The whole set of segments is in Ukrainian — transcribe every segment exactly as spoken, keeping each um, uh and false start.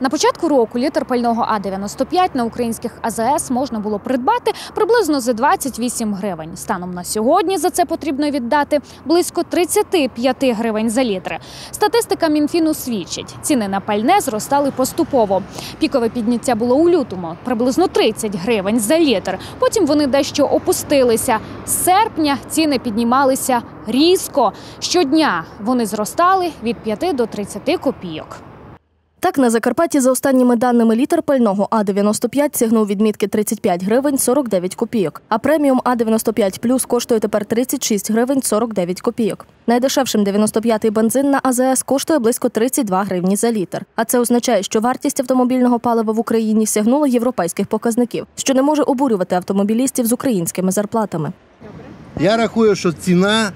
На початку року літр пального А дев'яносто п'ять на українських А З С можна було придбати приблизно за двадцять вісім гривень. Станом на сьогодні за це потрібно віддати близько тридцять п'ять гривень за літр. Статистика Мінфіну свідчить, ціни на пальне зростали поступово. Пікове підняття було у лютому – приблизно тридцять гривень за літр. Потім вони дещо опустилися. З серпня ціни піднімалися різко. Щодня вони зростали від п'яти до тридцяти копійок. Так, на Закарпатті за останніми даними літр пального А дев'яносто п'ять сягнув відмітки тридцять п'ять гривень сорок дев'ять копійок, а преміум А дев'яносто п'ять плюс коштує тепер тридцять шість гривень сорок дев'ять копійок. Найдешевшим дев'яносто п'ятий бензин на А З С коштує близько тридцять два гривні за літр. А це означає, що вартість автомобільного палива в Україні сягнула європейських показників, що не може обурювати автомобілістів з українськими зарплатами. Я рахую, що ціна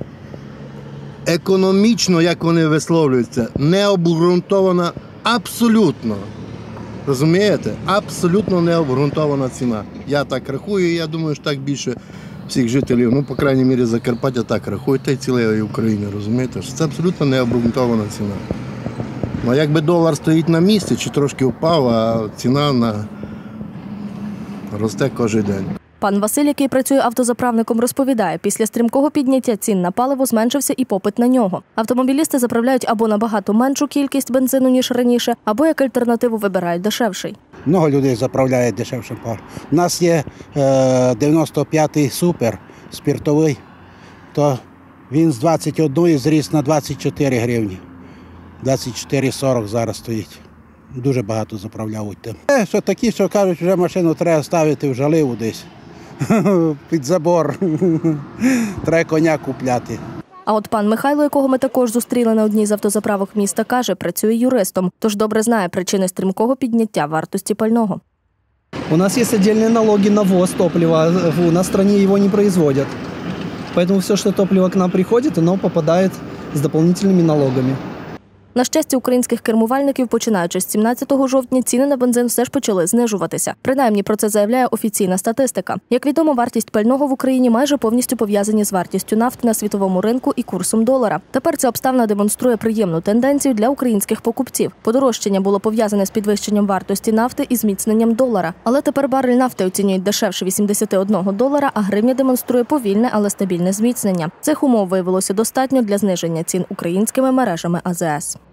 економічно, як вони висловлюються, не обґрунтована абсолютно. Розумієте? Абсолютно не обґрунтована ціна. Я так рахую, і я думаю, що так більше всіх жителів, ну, по крайній мірі, Закарпаття так рахують, та й цілої України, розумієте? Що це абсолютно не обґрунтована ціна. Ну, а якби долар стоїть на місці, чи трошки впав, а ціна на... росте кожен день. Пан Василь, який працює автозаправником, розповідає, після стрімкого підняття цін на паливо зменшився і попит на нього. Автомобілісти заправляють або набагато меншу кількість бензину, ніж раніше, або як альтернативу вибирають дешевший. Много людей заправляють дешевшим паливом. У нас є е, дев'яносто п'ятий супер спиртовий, то він з двадцять одної зріс на двадцять чотири гривні. двадцять чотири сорок зараз стоїть. Дуже багато заправляють тим. Е, що такі, що кажуть, вже машину треба ставити в Жаливу десь. Під забор. Треба коня купляти. А от пан Михайло, якого ми також зустріли на одній з автозаправок міста, каже, працює юристом, тож добре знає причини стрімкого підняття вартості пального. У нас есть отдельные налоги на ввоз топлива, на стране его не производят. Поэтому все, что топливо к нам приходит, оно попадает с дополнительными налогами. На щастя, українських кермувальників, починаючи з сімнадцятого жовтня, ціни на бензин все ж почали знижуватися. Принаймні, про це заявляє офіційна статистика. Як відомо, вартість пального в Україні майже повністю пов'язані з вартістю нафти на світовому ринку і курсом долара. Тепер ця обставина демонструє приємну тенденцію для українських покупців. Подорожчання було пов'язане з підвищенням вартості нафти і зміцненням долара. Але тепер барель нафти оцінюють дешевше вісімдесят один долара, а гривня демонструє повільне, але стабільне зміцнення. Цих умов виявилося достатньо для зниження цін українськими мережами А З С.